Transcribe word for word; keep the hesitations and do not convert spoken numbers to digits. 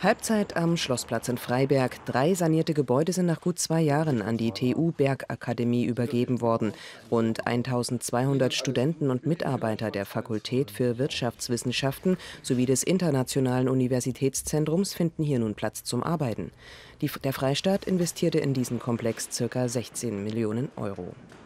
Halbzeit am Schlossplatz in Freiberg. Drei sanierte Gebäude sind nach gut zwei Jahren an die T U Bergakademie übergeben worden. Rund eintausendzweihundert Studenten und Mitarbeiter der Fakultät für Wirtschaftswissenschaften sowie des Internationalen Universitätszentrums finden hier nun Platz zum Arbeiten. Die, der Freistaat investierte in diesen Komplex ca. sechzehn Millionen Euro.